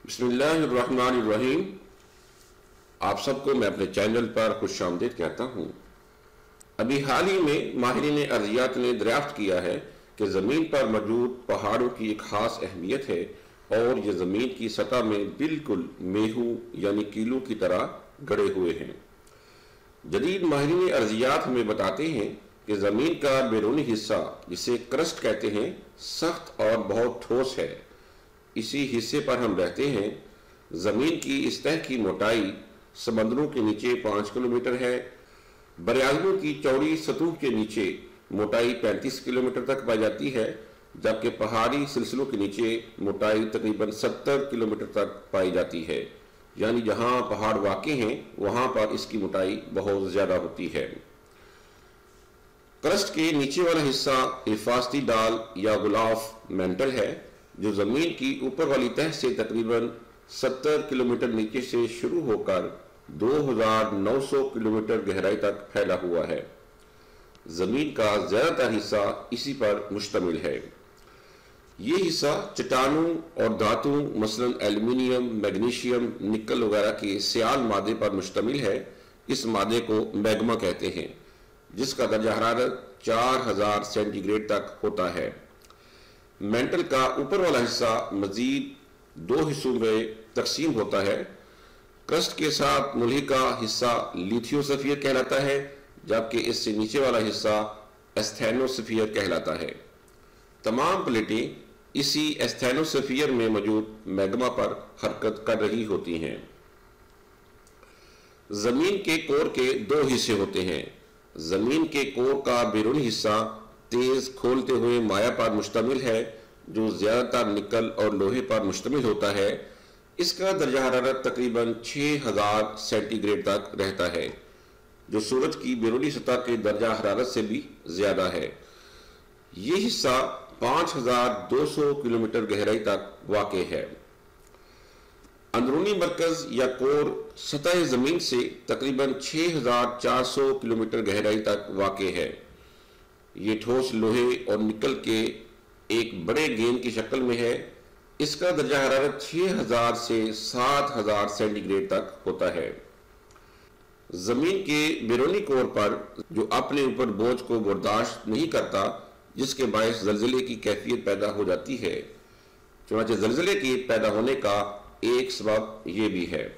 بسم اللہ الرحمن الرحیم۔ آپ سب کو میں اپنے چینل پر خوش آمدید کہتا ہوں۔ ابھی حال ہی میں ماہرین ارضیات نے دریافت کیا ہے کہ زمین پر موجود پہاڑوں کی ایک خاص اہمیت ہے اور یہ زمین کی سطح میں بالکل میہو یعنی کیلو کی طرح گڑے ہوئے ہیں۔ جدید ماہرین ارضیات ہمیں بتاتے ہیں کہ زمین کا بیرونی حصہ جسے کرسٹ کہتے ہیں سخت اور بہت ٹھوس ہے۔ اسی حصے پر ہم رہتے ہیں۔ زمین کی اس تہہ کی موٹائی سمندروں کے نیچے 5 کلومیٹر ہے۔ براعظموں کی چوڑی سطح کے نیچے موٹائی 35 کلومیٹر تک پائی جاتی ہے، جبکہ پہاڑی سلسلوں کے نیچے موٹائی تقریباً 70 کلومیٹر تک پائی جاتی ہے، یعنی جہاں پہاڑ واقع ہیں وہاں پر اس کی موٹائی بہت زیادہ ہوتی ہے۔ کرسٹ کے نیچے والا حصہ حفاظتی ڈال یا غلاف مینٹل ہے، جو زمین کی اوپر والی تہہ سے تقریباً 70 کلومیٹر نیچے سے شروع ہو کر 2900 کلومیٹر گہرائی تک پھیلا ہوا ہے۔ زمین کا زیادہ تر حصہ اسی پر مشتمل ہے۔ یہ حصہ چٹانوں اور دھاتوں مثلاً ایلومینیم، میگنیشیم، نکل وغیرہ کے سیال مادے پر مشتمل ہے۔ اس مادے کو میگما کہتے ہیں، جس کا درجہ حرارت 4000 سینٹی گریڈ تک ہوتا ہے۔ مینٹل کا اوپر والا حصہ مزید 2 حصوں میں تقسیم ہوتا ہے۔ کرسٹ کے ساتھ ملحقہ حصہ لیتھیوسفیئر کہلاتا ہے، جبکہ اس سے نیچے والا حصہ ایستھینوسفیئر کہلاتا ہے۔ تمام پلیٹیں اسی ایستھینوسفیئر میں موجود میگما پر حرکت کر رہی ہوتی ہیں۔ زمین کے کور کے 2 حصے ہوتے ہیں۔ زمین کے کور کا بیرونی حصہ تیز کھولتے ہوئے مائع پر مشتمل ہے، جو زیادہ تر نکل اور لوہے پر مشتمل ہوتا ہے۔ اس کا درجہ حرارت تقریباً 6000 سینٹی گریڈ تک رہتا ہے، جو سورج کی بیرونی سطح کے درجہ حرارت سے بھی زیادہ ہے۔ یہ حصہ 5200 کلومیٹر گہرائی تک واقع ہے۔ اندرونی مرکز یا کور سطح زمین سے تقریباً 6400 کلومیٹر گہرائی تک واقع ہے۔ یہ ٹھوس لوہے اور نکل کے ایک بڑے گیند کی شکل میں ہے۔ اس کا درجہ حرارت 6000 سے 7000 سینٹی گریڈ تک ہوتا ہے۔ زمین کے بیرونی کور پر جو اپنے اوپر بوجھ کو برداشت نہیں کرتا، جس کے باعث زلزلے کی کیفیت پیدا ہو جاتی ہے۔ چنانچہ زلزلے کے پیدا ہونے کا ایک سبب یہ بھی ہے۔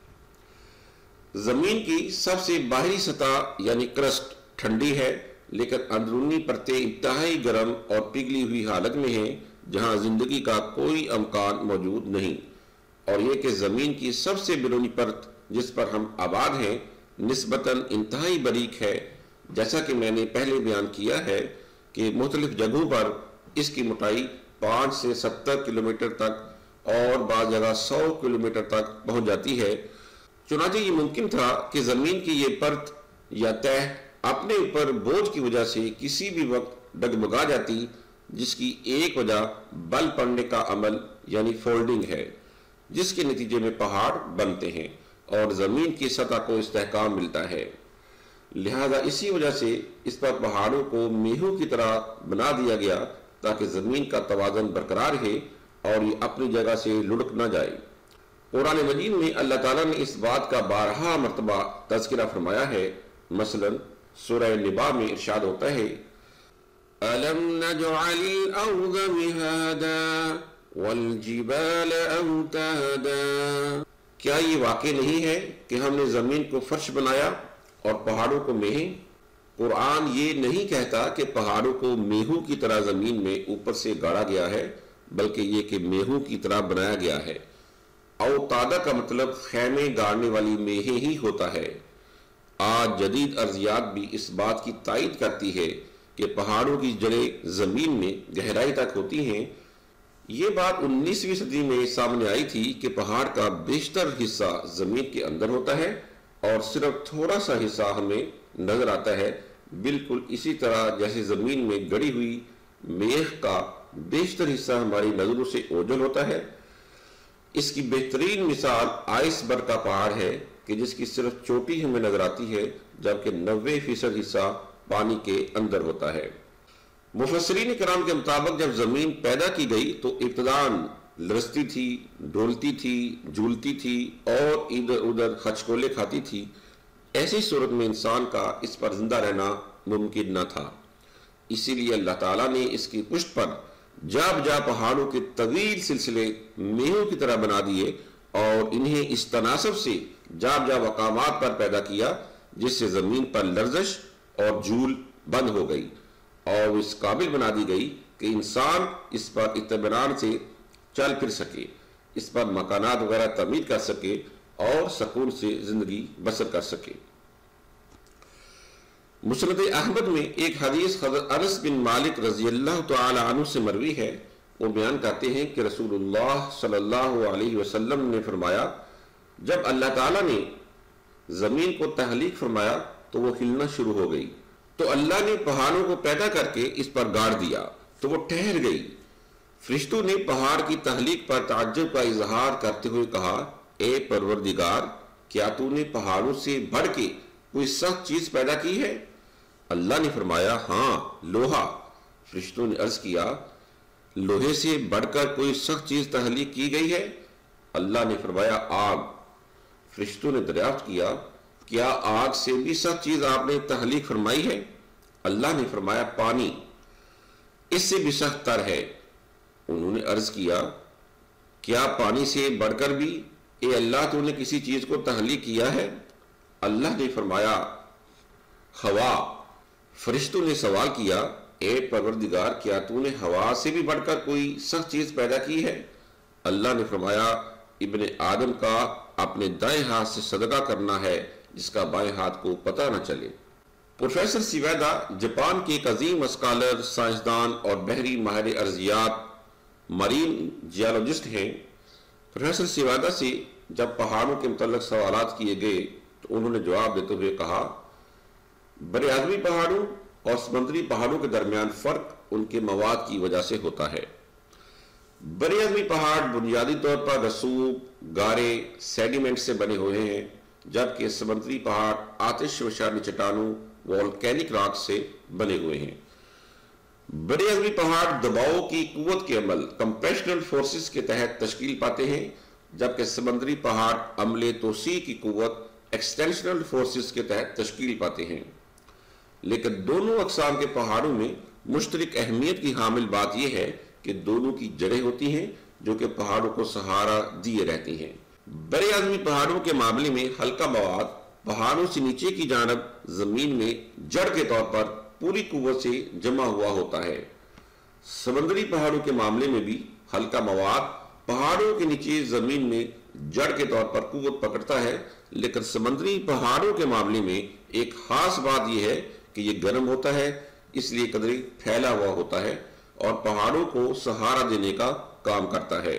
زمین کی سب سے باہری سطح یعنی کرسٹ ٹھنڈی ہے، لیکن اندرونی پرتیں انتہائی گرم اور پگھلی ہوئی حالت میں ہیں، جہاں زندگی کا کوئی امکان موجود نہیں۔ اور یہ کہ زمین کی سب سے بیرونی پرت جس پر ہم آباد ہیں نسبتاً انتہائی باریک ہے، جیسا کہ میں نے پہلے بیان کیا ہے کہ مختلف جگہوں پر اس کی موٹائی 5 سے 70 کلومیٹر تک اور بعض جگہ 100 کلومیٹر تک پہنچ جاتی ہے۔ چنانچہ یہ ممکن تھا کہ زمین کی یہ پرت یا تہہ اپنے اوپر بوجھ کی وجہ سے کسی بھی وقت ڈگمگا جاتی، جس کی ایک وجہ بل پڑنے کا عمل یعنی فولڈنگ ہے، جس کے نتیجے میں پہاڑ بنتے ہیں اور زمین کی سطح کو استحکام ملتا ہے۔ لہذا اسی وجہ سے اس پر پہاڑوں کو میہوں کی طرح بنا دیا گیا تاکہ زمین کا توازن برقرار رہے اور یہ اپنی جگہ سے لڑک نہ جائے۔ قرآن مجید میں اللہ تعالیٰ نے اس بات کا بارہا مرتبہ تذکرہ فرمایا ہے۔ مثلاً سورہ نبا میں ارشاد ہوتا ہے، أَلَمْ نَجْعَلِ الْأَرْضَ مِهَادًا وَالْجِبَالَ أَوْتَادًا۔ کیا یہ واقع نہیں ہے کہ ہم نے زمین کو فرش بنایا اور پہاڑوں کو میہیں؟ قرآن یہ نہیں کہتا کہ پہاڑوں کو میہوں کی طرح زمین میں اوپر سے گاڑا گیا ہے، بلکہ یہ کہ میہوں کی طرح بنایا گیا ہے۔ اوتادہ کا مطلب خیمے گاڑنے والی میہیں ہی ہوتا ہے۔ آج جدید ارضیات بھی اس بات کی تائید کرتی ہے کہ پہاڑوں کی جڑیں زمین میں گہرائی تک ہوتی ہیں۔ یہ بات 19ویں صدی میں سامنے آئی تھی کہ پہاڑ کا بیشتر حصہ زمین کے اندر ہوتا ہے اور صرف تھوڑا سا حصہ ہمیں نظر آتا ہے، بالکل اسی طرح جیسے زمین میں گڑی ہوئی میخ کا بیشتر حصہ ہماری نظروں سے اوجھل ہوتا ہے۔ اس کی بہترین مثال آئس برگ کا پہاڑ ہے کہ جس کی صرف چوٹی ہمیں نظر آتی ہے، جبکہ 90% حصہ پانی کے اندر ہوتا ہے۔ مفسرین کرام کے مطابق جب زمین پیدا کی گئی تو ابتداً لرزتی تھی، ڈولتی تھی، جھولتی تھی اور ادھر ادھر خچکولے کھاتی تھی، ایسی صورت میں انسان کا اس پر زندہ رہنا ممکن نہ تھا۔ اسی لیے اللہ تعالیٰ نے اس کی پشت پر جا بجا پہاڑوں کے طویل سلسلے میہوں کی طرح بنا دیے اور انہیں اس تناسب سے جا بجا مقامات پر پیدا کیا جس سے زمین پر لرزش اور جھول بند ہو گئی اور اس قابل بنا دی گئی کہ انسان اس پر اطمینان سے چل پھر سکے، اس پر مکانات وغیرہ تعمیر کر سکے اور سکون سے زندگی بسر کر سکے۔ مسند احمد میں ایک حدیث حضرت انس بن مالک رضی اللہ تعالی عنہ سے مروی ہے۔ وہ بیان کرتے ہیں کہ رسول اللہ صلی اللہ علیہ وسلم نے فرمایا، جب اللہ تعالیٰ نے زمین کو تخلیق فرمایا تو وہ ہلنا شروع ہو گئی، تو اللہ نے پہاڑوں کو پیدا کر کے اس پر گاڑ دیا تو وہ ٹھہر گئی۔ فرشتوں نے پہاڑ کی تخلیق پر تعجب کا اظہار کرتے ہوئے کہا، اے پروردگار، کیا تو نے پہاڑوں سے بڑھ کے کوئی سخت چیز پیدا کی ہے؟ اللہ نے فرمایا، ہاں، لوہا۔ فرشتوں نے عرض کیا، لوہے سے بڑھ کر کوئی سخت چیز تخلیق کی گئی ہے؟ اللہ نے فرمایا، آگ۔ فرشتوں نے دریافت کیا، کیا آگ سے بھی سخت چیز آپ نے تخلیق فرمائی ہے؟ اللہ نے فرمایا، پانی، اس سے بھی سخت تر ہے۔ انہوں نے عرض کیا، کیا پانی سے بڑھ کر بھی اے اللہ تو نے کسی چیز کو تخلیق کیا ہے؟ اللہ نے فرمایا، ہوا۔ فرشتوں نے سوال کیا، اے پروردگار، کیا تو نے ہوا سے بھی بڑھ کر کوئی سخت چیز پیدا کی ہے؟ اللہ نے فرمایا، ابن آدم کا اپنے دائیں ہاتھ سے صدقہ کرنا ہے جس کا بائیں ہاتھ کو پتہ نہ چلے۔ پروفیسر سیویدا جاپان کے ایک عظیم اسکالر، سائنسدان اور بحری ماہر ارضیات، مرین جیولوجسٹ ہیں۔ پروفیسر سیویدا سے جب پہاڑوں کے متعلق سوالات کیے گئے تو انہوں نے جواب دیتے ہوئے کہا، بر اعظمی پہاڑوں اور سمندری پہاڑوں کے درمیان فرق ان کے مواد کی وجہ سے ہوتا ہے۔ بر اعظمی پہاڑ بنیادی طور پر رسوب، گارے، سیڈیمنٹ سے بنے ہوئے ہیں، جبکہ سمندری پہاڑ آتش فشانی چٹانوں، والکینک راک سے بنے ہوئے ہیں۔ بر اعظمی پہاڑ دباؤ کی قوت کے عمل، کمپریشنل فورسز کے تحت تشکیل پاتے ہیں، جبکہ سمندری پہاڑ عمل توسیع کی قوت، ایکسٹینشنل فورسز کے تحت تشکیل پاتے ہیں۔ لیکن دونوں اقسام کے پہاڑوں میں مشترک اہمیت کی حامل بات یہ ہے کہ دونوں کی جڑیں ہوتی ہیں جو کہ پہاڑوں کو سہارا دیے رہتی ہیں۔ بر اعظمی پہاڑوں کے معاملے میں ہلکا مواد پہاڑوں سے نیچے کی جانب زمین میں جڑ کے طور پر پوری قوت سے جمع ہوا ہوتا ہے۔ سمندری پہاڑوں کے معاملے میں بھی ہلکا مواد پہاڑوں کے نیچے زمین میں جڑ کے طور پر قوت پکڑتا ہے، لیکن سمندری پہاڑوں کے معاملے میں ایک خاص بات یہ ہے کہ یہ گرم ہوتا ہے، اس لیے قدرے پھیلا ہوا ہوتا ہے اور پہاڑوں کو سہارا دینے کا کام کرتا ہے۔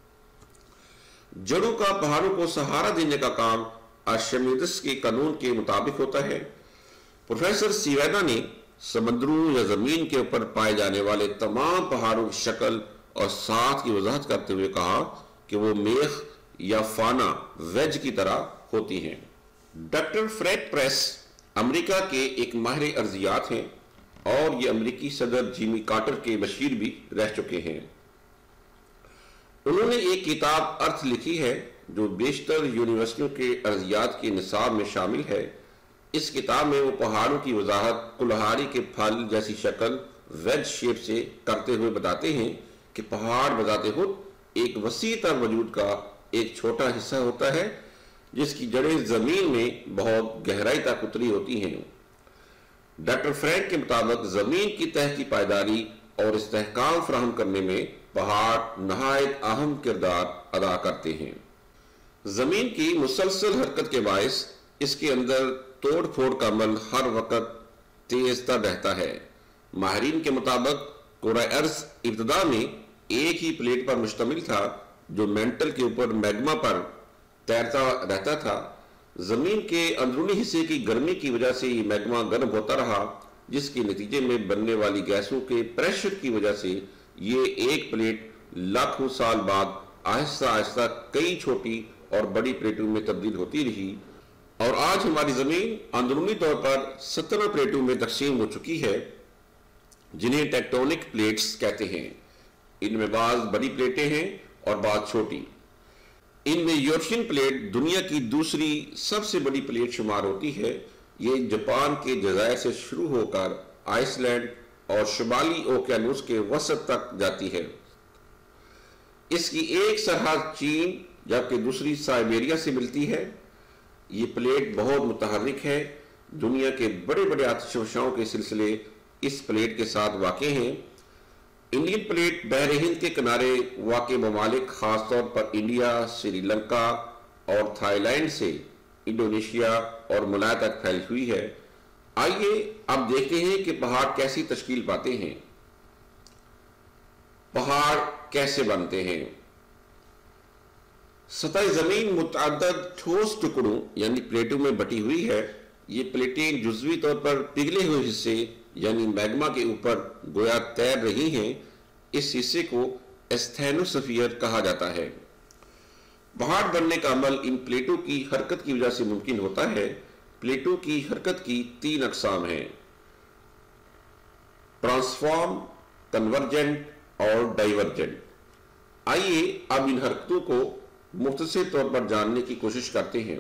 جڑوں کا پہاڑوں کو سہارا دینے کا کام آرشمیدس کے قانون کے مطابق ہوتا ہے۔ پروفیسر سیویدا نے سمندروں یا زمین کے اوپر پائے جانے والے تمام پہاڑوں کی شکل اور ساخت کی وضاحت کرتے ہوئے کہا کہ وہ میخ یا فانا ویج کی طرح ہوتی ہیں۔ ڈاکٹر فریڈ پریس امریکا کے ایک ماہر ارضیات ہیں اور یہ امریکی صدر جیمی کارٹر کے مشیر بھی رہ چکے ہیں۔ انہوں نے ایک کتاب ارتھ لکھی ہے جو بیشتر یونیورسٹیوں کے ارضیات کے نصاب میں شامل ہے۔ اس کتاب میں وہ پہاڑوں کی وضاحت کلہاڑی کے پھل جیسی شکل ویج شیپ سے کرتے ہوئے بتاتے ہیں کہ پہاڑ بذات خود ایک وسیع تر وجود کا ایک چھوٹا حصہ ہوتا ہے جس کی جڑیں زمین میں بہت گہرائی تک اتری ہوتی ہیں۔ ڈاکٹر فرینک کے مطابق زمین کی تہہ کی پائیداری اور استحکام فراہم کرنے میں پہاڑ نہایت اہم کردار ادا کرتے ہیں۔ زمین کی مسلسل حرکت کے باعث اس کے اندر توڑ پھوڑ کا عمل ہر وقت تیز تر رہتا ہے۔ ماہرین کے مطابق کرۂ ارض ابتدا میں ایک ہی پلیٹ پر مشتمل تھا جو مینٹل کے اوپر میگما پر تیرتا رہتا تھا۔ زمین کے اندرونی حصے کی گرمی کی وجہ سے یہ میگما گرم ہوتا رہا، جس کے نتیجے میں بننے والی گیسوں کے پریشر کی وجہ سے یہ ایک پلیٹ لاکھوں سال بعد آہستہ آہستہ کئی چھوٹی اور بڑی پلیٹوں میں تبدیل ہوتی رہی، اور آج ہماری زمین اندرونی طور پر 17 پلیٹوں میں تقسیم ہو چکی ہے جنہیں ٹیکٹونک پلیٹس کہتے ہیں۔ ان میں بعض بڑی پلیٹیں ہیں اور بعض چھوٹی۔ ان میں یورشین پلیٹ دنیا کی دوسری سب سے بڑی پلیٹ شمار ہوتی ہے۔ یہ جاپان کے جزائر سے شروع ہو کر آئس لینڈ اور شمالی اوقیانوس کے وسط تک جاتی ہے۔ اس کی ایک سرحد چین جبکہ دوسری سائبیریا سے ملتی ہے۔ یہ پلیٹ بہت متحرک ہے۔ دنیا کے بڑے بڑے آتش فشاں کے سلسلے اس پلیٹ کے ساتھ واقع ہیں۔ انڈین پلیٹ بحر ہند کے کنارے واقع ممالک خاص طور پر انڈیا، سری لنکا اور تھائی لینڈ سے انڈونیشیا اور ملائے تک پھیلی ہوئی ہے۔ آئیے اب دیکھتے ہیں کہ پہاڑ کیسی تشکیل پاتے ہیں۔ پہاڑ کیسے بنتے ہیں؟ سطح زمین متعدد ٹھوس ٹکڑوں یعنی پلیٹوں میں بٹی ہوئی ہے۔ یہ پلیٹیں جزوی طور پر پگھلے ہوئے حصے یعنی میگما کے اوپر گویا تیر رہی ہیں۔ اس حصے کو استھینوسفیئر کہا جاتا ہے۔ پہاڑ بننے کا عمل ان پلیٹوں کی حرکت کی وجہ سے ممکن ہوتا ہے۔ پلیٹوں کی حرکت کی 3 اقسام ہیں: ٹرانسفارم، کنورجنٹ اور ڈائیورجنٹ۔ آئیے اب ان حرکتوں کو مختصر طور پر جاننے کی کوشش کرتے ہیں۔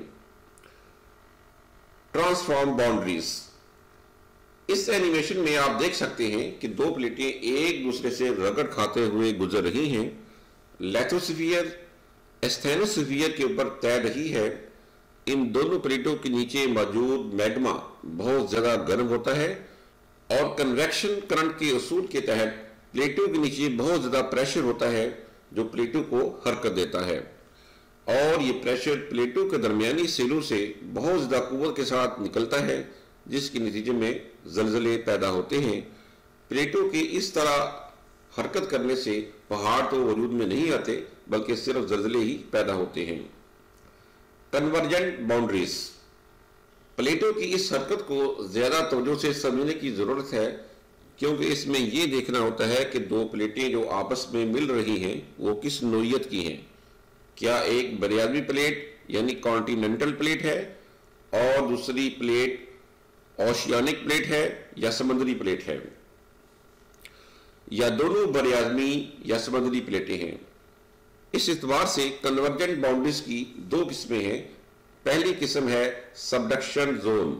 Transform boundaries. اس اینیمیشن میں آپ دیکھ سکتے ہیں کہ 2 پلیٹیں ایک دوسرے سے رگڑ کھاتے ہوئے گزر رہی ہیں۔ لیتھوسفیئر استھینوسفیئر کے اوپر تیر رہی ہے۔ ان دونوں پلیٹوں کے نیچے موجود میگما بہت زیادہ گرم ہوتا ہے اور کنویکشن کرنٹ کے اصول کے تحت پلیٹوں کے نیچے بہت زیادہ پریشر ہوتا ہے جو پلیٹوں کو حرکت دیتا ہے، اور یہ پریشر پلیٹوں کے درمیانی سیلوں سے بہت زیادہ قوت کے ساتھ نکلتا ہے، جس کے نتیجے میں زلزلے پیدا ہوتے ہیں۔ پلیٹوں کے اس طرح حرکت کرنے سے پہاڑ تو وجود میں نہیں آتے بلکہ صرف زلزلے ہی پیدا ہوتے ہیں۔ Convergent boundaries. پلیٹوں کی اس حرکت کو زیادہ توجہ سے سمجھنے کی ضرورت ہے، کیونکہ اس میں یہ دیکھنا ہوتا ہے کہ 2 پلیٹیں جو آپس میں مل رہی ہیں وہ کس نوعیت کی ہیں۔ کیا ایک بریاضمی پلیٹ یعنی کانٹیننٹل پلیٹ ہے اور دوسری پلیٹ اوشیانک پلیٹ ہے یا سمندری پلیٹ ہے، یا دونوں بریاضمی یا سمندری پلیٹیں ہیں؟ اس اعتبار سے کنورجنٹ باؤنڈریز کی 2 قسمیں ہیں۔ پہلی قسم ہے سبڈکشن زون۔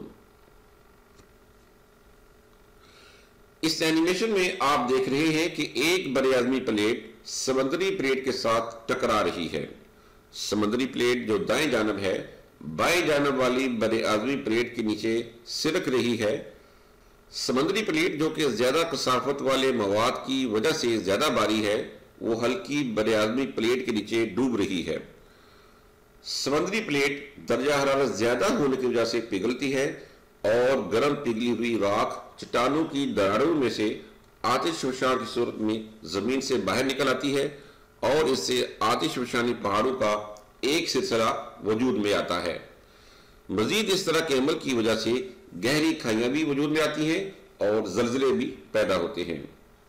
اس اینیمیشن میں آپ دیکھ رہے ہیں کہ ایک بریاضمی پلیٹ سمندری پلیٹ کے ساتھ ٹکرا رہی ہے۔ سمندری پلیٹ جو دائیں جانب ہے بائیں جانب والی بریاضمی پلیٹ کے نیچے سرک رہی ہے۔ سمندری پلیٹ جو کہ زیادہ کثافت والے مواد کی وجہ سے زیادہ باری ہے وہ ہلکی بریاضمی پلیٹ کے نیچے ڈوب رہی ہے۔ سمندری پلیٹ درجہ حرارت زیادہ ہونے کی وجہ سے پگھلتی ہے اور گرم پگھلی ہوئی راکھ چٹانوں کی دراڑوں میں سے آتش فشاں کی صورت میں زمین سے باہر نکل آتی ہے اور اس سے آتش فشانی پہاڑوں کا ایک سلسلہ وجود میں آتا ہے۔ مزید اس طرح کے عمل کی وجہ سے گہری کھائیاں بھی وجود میں آتی ہیں اور زلزلے بھی پیدا ہوتے ہیں۔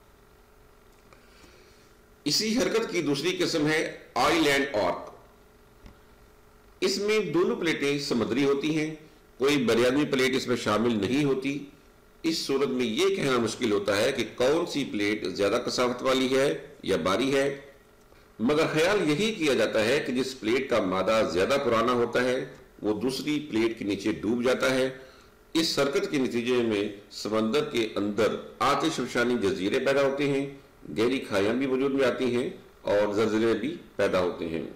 اسی حرکت کی دوسری قسم ہے آئی لینڈ آرک۔ اس میں دونوں پلیٹیں سمندری ہوتی ہیں، کوئی بریاضمی پلیٹ اس میں شامل نہیں ہوتی۔ اس صورت میں یہ کہنا مشکل ہوتا ہے کہ کون سی پلیٹ زیادہ کثافت والی ہے یا باری ہے، مگر خیال یہی کیا جاتا ہے کہ جس پلیٹ کا مادہ زیادہ پرانا ہوتا ہے وہ دوسری پلیٹ کے نیچے ڈوب جاتا ہے۔ اس حرکت کے نتیجے میں سمندر کے اندر آتش فشانی جزیرے پیدا ہوتے ہیں، گہری کھائیاں بھی وجود میں آتی ہیں اور زلزلے بھی پیدا ہوتے ہیں۔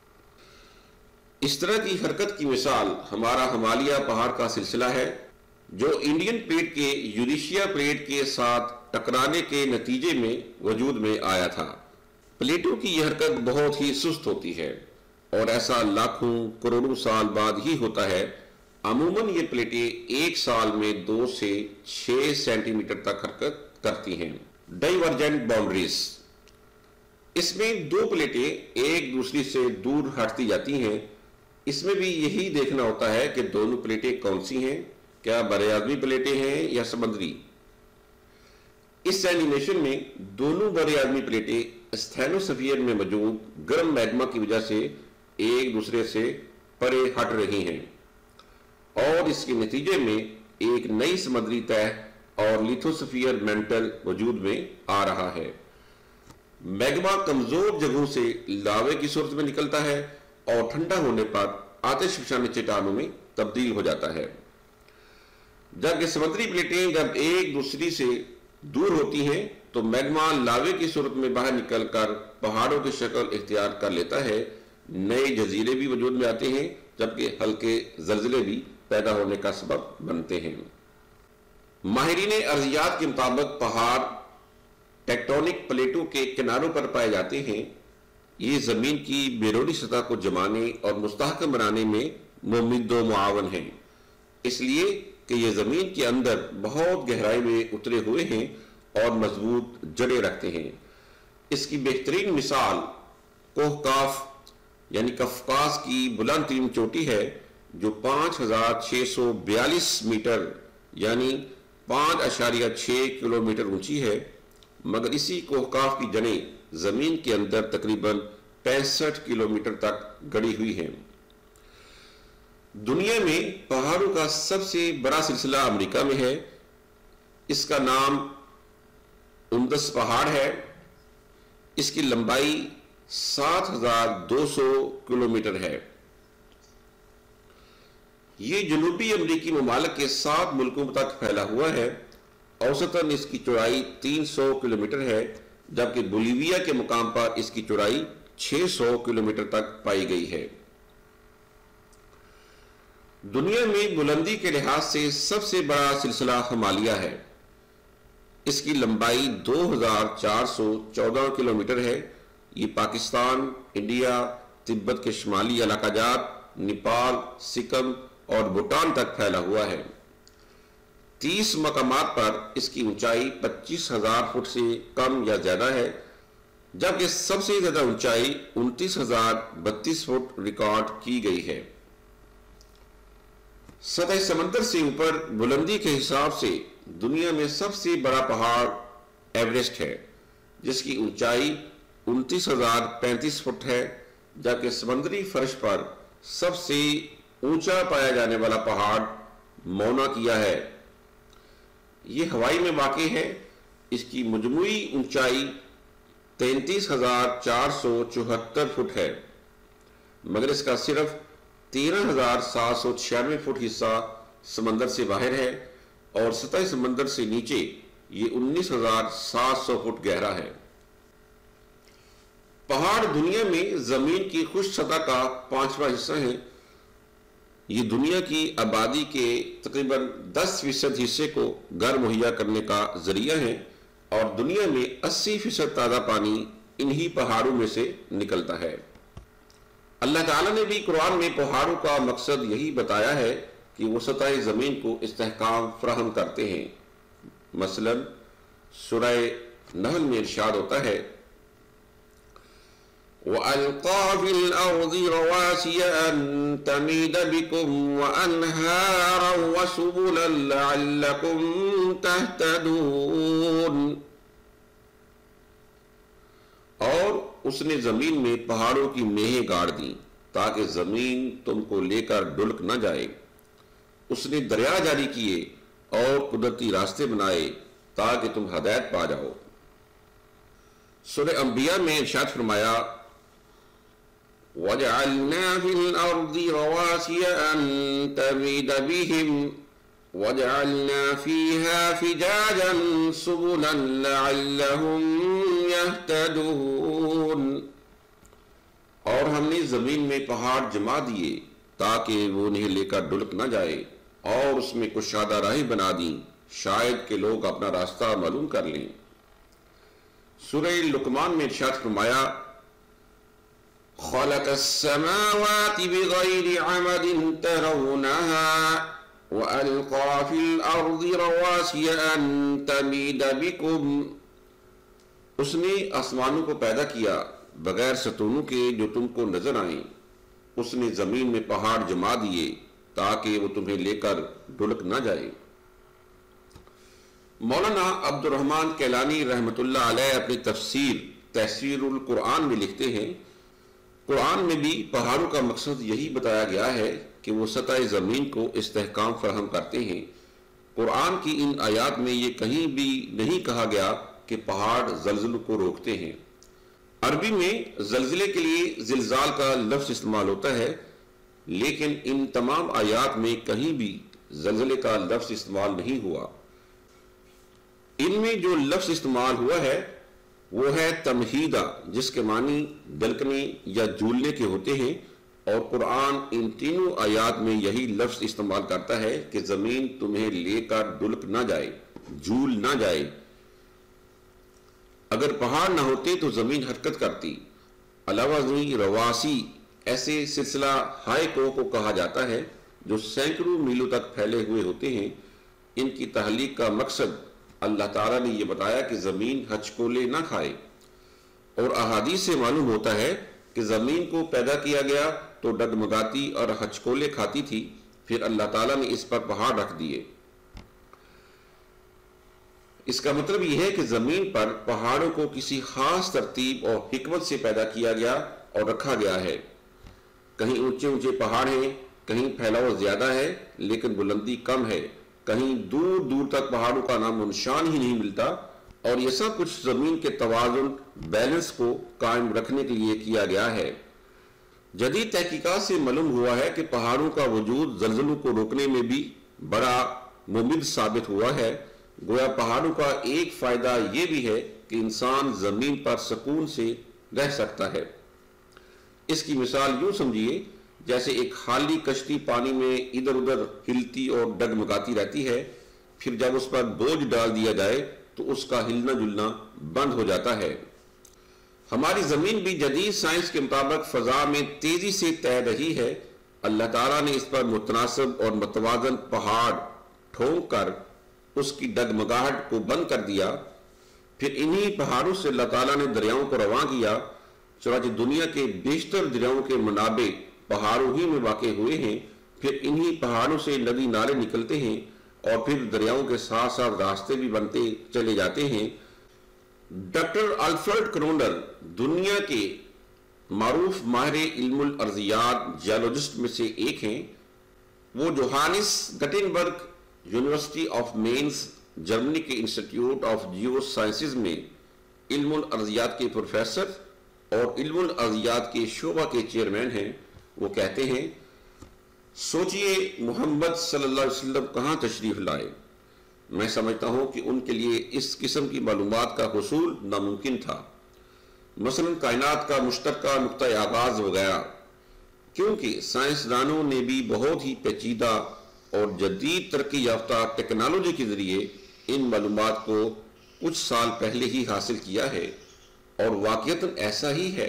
اس طرح کی حرکت کی مثال ہمارا ہمالیہ پہاڑ کا سلسلہ ہے جو انڈین پلیٹ کے یوریشیا پلیٹ کے ساتھ ٹکرانے کے نتیجے میں وجود میں آیا تھا۔ پلیٹوں کی یہ حرکت بہت ہی سست ہوتی ہے اور ایسا لاکھوں کروڑوں سال بعد ہی ہوتا ہے۔ عموماً یہ پلیٹیں ایک سال میں 2 سے 6 سینٹی میٹر تک حرکت کرتی ہیں۔ Divergent boundaries. اس میں 2 پلیٹیں ایک دوسری سے دور ہٹتی جاتی ہیں۔ اس میں بھی یہی دیکھنا ہوتا ہے کہ دونوں پلیٹیں کون سی ہیں، کیا بریاضمی پلیٹیں ہیں یا سمندری۔ اس اینیمیشن میں دونوں بریاضمی پلیٹیں استھینوسفیئر میں موجود گرم میگما کی وجہ سے ایک دوسرے سے پرے ہٹ رہی ہیں اور اس کے نتیجے میں ایک نئی سمندری تہہ اور لیتھوسفیئر مینٹل وجود میں آ رہا ہے۔ میگما کمزور جگہوں سے لاوے کی صورت میں نکلتا ہے اور ٹھنڈا ہونے پر آتش فشاں چٹانوں میں تبدیل ہو جاتا ہے، جبکہ سمندری پلیٹیں جب ایک دوسری سے دور ہوتی ہیں تو میگما لاوے کی صورت میں باہر نکل کر پہاڑوں کی شکل اختیار کر لیتا ہے، نئے جزیرے بھی وجود میں آتے ہیں، جبکہ ہلکے زلزلے بھی پیدا ہونے کا سبب بنتے ہیں۔ ماہرین ارضیات کے مطابق پہاڑ ٹیکٹونک پلیٹوں کے کناروں پر پائے جاتے ہیں۔ یہ زمین کی بیرونی سطح کو جمانے اور مستحکم بنانے میں ممد و معاون ہیں، اس لیے کہ یہ زمین کے اندر بہت گہرائی میں اترے ہوئے ہیں اور مضبوط جڑیں رکھتے ہیں۔ اس کی بہترین مثال کوہ کاف یعنی کفقاز کی بلند ترین چوٹی ہے، جو 5642 میٹر یعنی 5.6 کلومیٹر اونچی ہے، مگر اسی کوہ کاف کی جڑیں زمین کے اندر تقریباً 65 کلومیٹر تک گڑی ہوئی ہیں۔ دنیا میں پہاڑوں کا سب سے بڑا سلسلہ امریکہ میں ہے۔ اس کا نام اندس پہاڑ ہے۔ اس کی لمبائی 7200 کلومیٹر ہے۔ یہ جنوبی امریکی ممالک کے 7 ملکوں تک پھیلا ہوا ہے۔ اوسطاً اس کی چوڑائی 300 کلومیٹر ہے، جبکہ بولیویا کے مقام پر اس کی چوڑائی 600 کلومیٹر تک پائی گئی ہے۔ دنیا میں بلندی کے لحاظ سے سب سے بڑا سلسلہ ہمالیہ ہے۔ اس کی لمبائی 2414 کلومیٹر ہے۔ یہ پاکستان، انڈیا، تبت کے شمالی علاقہ جات، نیپال، سکم اور بھوٹان تک پھیلا ہوا ہے۔ 30 مقامات پر اس کی اونچائی 25,000 فٹ سے کم یا زیادہ ہے، جبکہ سب سے زیادہ اونچائی 29,032 فٹ ریکارڈ کی گئی ہے۔ سطح سمندر سے اوپر بلندی کے حساب سے دنیا میں سب سے بڑا پہاڑ ایوریسٹ ہے، جس کی اونچائی 29,035 فٹ ہے، جبکہ سمندری فرش پر سب سے اونچا پایا جانے والا پہاڑ مونا کیا ہے۔ یہ ہوائی میں واقع ہے۔ اس کی مجموعی اونچائی 33,474 فٹ ہے، مگر اس کا صرف 13,796 فٹ حصہ سمندر سے باہر ہے اور سطح سمندر سے نیچے یہ 19,700 فٹ گہرا ہے۔ پہاڑ دنیا میں زمین کی خشک سطح کا 5واں حصہ ہیں۔ یہ دنیا کی آبادی کے تقریباً 10% حصے کو گھر مہیا کرنے کا ذریعہ ہیں، اور دنیا میں 80% تازہ پانی انہی پہاڑوں میں سے نکلتا ہے۔ اللہ تعالیٰ نے بھی قرآن میں پہاڑوں کا مقصد یہی بتایا ہے کہ وہ سطح زمین کو استحکام فراہم کرتے ہیں۔ مثلا سورہ نحل میں ارشاد ہوتا ہے وَأَلْقَى فِي الْأَرْضِ رَوَاسِيَ أَن تَمِيدَ بِكُمْ وَأَنْهَارًا وَسُبُلًا لَعَلَّكُمْ تَهْتَدُونَ۔ اور اس نے زمین میں پہاڑوں کی میہیں گاڑ دیں تاکہ زمین تم کو لے کر ڈلک نہ جائے۔ اس نے دریا جاری کیے اور قدرتی راستے بنائے تاکہ تم ہدایت پا جاؤ۔ سورہ انبیاء میں ارشاد فرمایا وَجَعَلْنَا فِي الْأَرْضِ رَوَاسِيَ أَن تَمِيدَ بِهِمْ وَجَعَلْنَا فِيهَا فِجَاجًا سُبُلًا لَعَلَّهُمْ يَهْتَدُونَ۔ اور ہم نے زمین میں پہاڑ جما دیے تاکہ وہ انہیں لے کر ڈلک نہ جائے، اور اس میں کشادہ راہیں بنا دیں شاید کہ لوگ اپنا راستہ معلوم کر لیں۔ سورہ لقمان میں ارشاد فرمایا خَلَقَ السَّمَاوَاتِ بِغَيْرِ عَمَدٍ تَرَوْنَهَا وَأَلْقَى فِي الْأَرْضِ رَوَاسِيَ أَن تَمِيدَ بِكُمْ۔ اس نے آسمانوں کو پیدا کیا بغیر ستونوں کے جو تم کو نظر آئیں۔ اس نے زمین میں پہاڑ جما دیے تاکہ وہ تمہیں لے کر ڈلک نہ جائے۔ مولانا عبد الرحمن کیلانی رحمۃ اللہ علیہ اپنی تفسیر القرآن میں لکھتے ہیں قرآن میں بھی پہاڑوں کا مقصد یہی بتایا گیا ہے کہ وہ سطح زمین کو استحکام فراہم کرتے ہیں۔ قرآن کی ان آیات میں یہ کہیں بھی نہیں کہا گیا کہ پہاڑ زلزلوں کو روکتے ہیں۔ عربی میں زلزلے کے لیے زلزال کا لفظ استعمال ہوتا ہے، لیکن ان تمام آیات میں کہیں بھی زلزلے کا لفظ استعمال نہیں ہوا۔ ان میں جو لفظ استعمال ہوا ہے وہ ہے تمہیدہ، جس کے معنی ڈلکنے یا جھولنے کے ہوتے ہیں، اور قرآن ان تینوں آیات میں یہی لفظ استعمال کرتا ہے کہ زمین تمہیں لے کر ڈلک نہ جائے، جھول نہ جائے۔ اگر پہاڑ نہ ہوتے تو زمین حرکت کرتی۔ علاوہ ازیں رواسی ایسے سلسلہ ہائے کو کہا جاتا ہے جو سینکڑوں میلوں تک پھیلے ہوئے ہوتے ہیں۔ ان کی تخلیق کا مقصد اللہ تعالیٰ نے یہ بتایا کہ زمین ہچکولے نہ کھائے، اور احادیث سے معلوم ہوتا ہے کہ زمین کو پیدا کیا گیا تو ڈگمگاتی اور ہچکولے کھاتی تھی، پھر اللہ تعالیٰ نے اس پر پہاڑ رکھ دیے۔ اس کا مطلب یہ ہے کہ زمین پر پہاڑوں کو کسی خاص ترتیب اور حکمت سے پیدا کیا گیا اور رکھا گیا ہے۔ کہیں اونچے اونچے پہاڑ ہیں، کہیں پھیلاؤ زیادہ ہے لیکن بلندی کم ہے، کہیں دور دور تک پہاڑوں کا نام و نشان ہی نہیں ملتا، اور یہ سب کچھ زمین کے توازن، بیلنس کو قائم رکھنے کے لیے کیا گیا ہے۔ جدید تحقیقات سے معلوم ہوا ہے کہ پہاڑوں کا وجود زلزلوں کو روکنے میں بھی بڑا مفید ثابت ہوا ہے۔ گویا پہاڑوں کا ایک فائدہ یہ بھی ہے کہ انسان زمین پر سکون سے رہ سکتا ہے۔ اس کی مثال یوں سمجھیے جیسے ایک خالی کشتی پانی میں ادھر ادھر ہلتی اور ڈگمگاتی رہتی ہے، پھر جب اس پر بوجھ ڈال دیا جائے تو اس کا ہلنا جلنا بند ہو جاتا ہے۔ ہماری زمین بھی جدید سائنس کے مطابق فضا میں تیزی سے تیر رہی ہے۔ اللہ تعالیٰ نے اس پر متناسب اور متوازن پہاڑ ٹھونک کر اس کی ڈگمگاہٹ کو بند کر دیا۔ پھر انہی پہاڑوں سے اللہ تعالیٰ نے دریاؤں کو رواں کیا، چنانچہ دنیا کے بیشتر دریاؤں کے منابع پہاڑوں ہی میں واقع ہوئے ہیں۔ پھر انہی پہاڑوں سے ندی نالے نکلتے ہیں اور پھر دریاؤں کے ساتھ ساتھ راستے بھی بنتے چلے جاتے ہیں۔ ڈاکٹر الفریڈ کنونڈل دنیا کے معروف ماہر علم الارضیات جیولوجسٹ میں سے ایک ہیں۔ وہ Johannes Gutenberg university of Mainz Germany کے انسٹیٹیوٹ آف جیو سائنسز میں علم الارضیات کے پروفیسر اور علم الارضیات کے شعبہ کے چیئرمین ہیں۔ وہ کہتے ہیں، سوچئے محمد صلی اللہ علیہ وسلم کہاں تشریف لائے؟ میں سمجھتا ہوں کہ ان کے لیے اس قسم کی معلومات کا حصول ناممکن تھا، مثلا کائنات کا مشترکہ نقطہ آغاز وغیرہ، کیونکہ سائنسدانوں نے بھی بہت ہی پیچیدہ اور جدید ترقی یافتہ ٹیکنالوجی کے ذریعے ان معلومات کو کچھ سال پہلے ہی حاصل کیا ہے، اور واقعتاً ایسا ہی ہے۔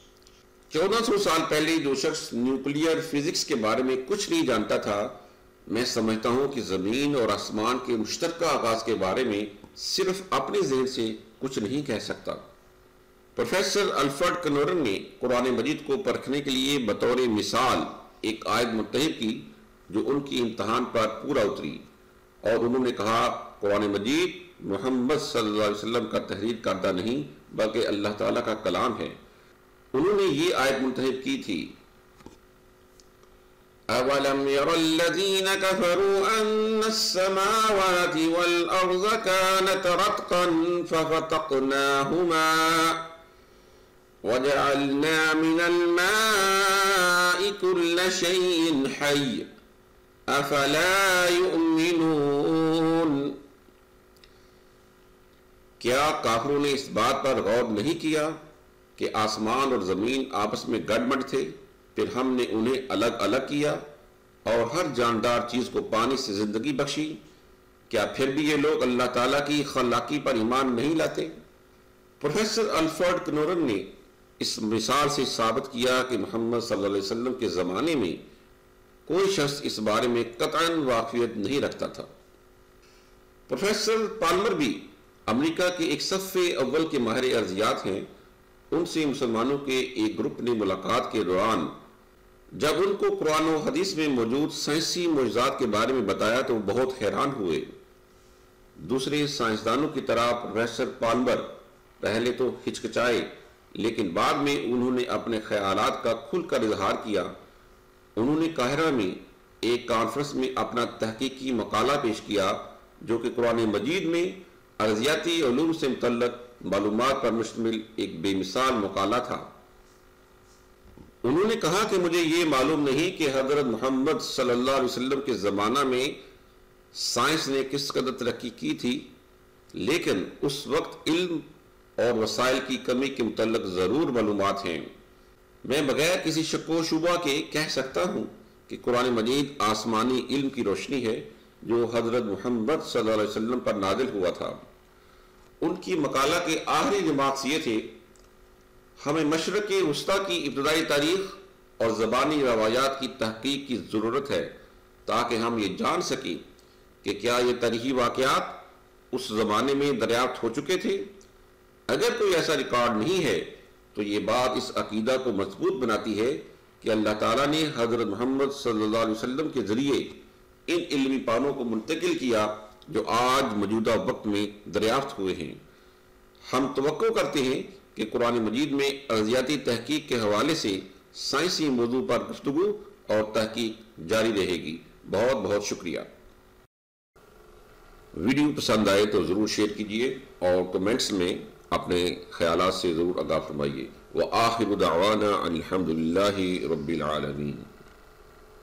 1400 سال پہلے جو شخص نیوکلیئر فزکس کے بارے میں کچھ نہیں جانتا تھا، میں سمجھتا ہوں کہ زمین اور آسمان کے مشترکہ آغاز کے بارے میں صرف اپنے ذہن سے کچھ نہیں کہہ سکتا۔ پروفیسر الفریڈ کنورن نے قرآن مجید کو پرکھنے کے لیے بطور مثال ایک آیت منتخب کی جو ان کی امتحان پر پورا اتری، اور انہوں نے کہا قرآن مجید محمد صلی اللہ علیہ وسلم کا تحریر کردہ نہیں بلکہ اللہ تعالیٰ کا کلام ہے۔ انہوں نے یہ آیت منتخب کی تھی، أَوَلَمْ يَرَ الَّذِينَ كَفَرُوا أَنَّ السَّمَاوَاتِ وَالْأَرْضَ كَانَتْ رَتْقًا فَفَتَقْنَاهُمَا وَجَعَلْنَا مِنَ الْمَاءِ كُلَّ شَيْءٍ حَيٍّ أَفَلَا يُؤْمِنُونَ۔ کیا کافروں نے اس بات پر غور نہیں کیا کہ آسمان اور زمین آپس میں گڈ تھے، پھر ہم نے انہیں الگ الگ کیا اور ہر جاندار چیز کو پانی سے زندگی بخشی؟ کیا پھر بھی یہ لوگ اللہ تعالیٰ کی خلاقی پر ایمان نہیں لاتے؟ پروفیسر الفریڈ کنورن نے اس مثال سے ثابت کیا کہ محمد صلی اللہ علیہ وسلم کے زمانے میں کوئی شخص اس بارے میں قطعاً واقفیت نہیں رکھتا تھا۔ پروفیسر پالمر بھی امریکہ کے ایک صف اول کے ماہر ارضیات ہیں۔ ان سے مسلمانوں کے ایک گروپ نے ملاقات کے دوران جب ان کو قرآن و حدیث میں موجود سائنسی معجزات کے بارے میں بتایا تو وہ بہت حیران ہوئے۔ دوسرے سائنسدانوں کی طرح پروفیسر پالمر پہلے تو ہچکچائے، لیکن بعد میں انہوں نے اپنے خیالات کا کھل کر اظہار کیا۔ انہوں نے قاہرہ میں ایک کانفرنس میں اپنا تحقیقی مقالہ پیش کیا جو کہ قرآن مجید میں ارضیاتی علوم سے متعلق معلومات پر مشتمل ایک بے مثال مقالہ تھا۔ انہوں نے کہا کہ مجھے یہ معلوم نہیں کہ حضرت محمد صلی اللہ علیہ وسلم کے زمانہ میں سائنس نے کس قدر ترقی کی تھی، لیکن اس وقت علم اور وسائل کی کمی کے متعلق ضرور معلومات ہیں۔ میں بغیر کسی شک و شبہ کے کہہ سکتا ہوں کہ قرآن مجید آسمانی علم کی روشنی ہے جو حضرت محمد صلی اللہ علیہ وسلم پر نازل ہوا تھا۔ ان کی مقالہ کے آخری جماعت یہ تھے: ہمیں مشرق وسطیٰ کی ابتدائی تاریخ اور زبانی روایات کی تحقیق کی ضرورت ہے تاکہ ہم یہ جان سکیں کہ کیا یہ تاریخی واقعات اس زمانے میں دریافت ہو چکے تھے۔ اگر کوئی ایسا ریکارڈ نہیں ہے تو یہ بات اس عقیدہ کو مضبوط بناتی ہے کہ اللہ تعالیٰ نے حضرت محمد صلی اللہ علیہ وسلم کے ذریعے ان علمی پانوں کو منتقل کیا جو آج موجودہ وقت میں دریافت ہوئے ہیں۔ ہم توقع کرتے ہیں کہ قرآن مجید میں ارضیاتی تحقیق کے حوالے سے سائنسی موضوع پر گفتگو اور تحقیق جاری رہے گی۔ بہت بہت شکریہ۔ ویڈیو پسند آئے تو ضرور شیئر کیجئے اور کمنٹس میں اپنے خیالات سے ضرور آگاہ فرمائیے۔ وآخر دعوانا الحمدللہ رب العالمین۔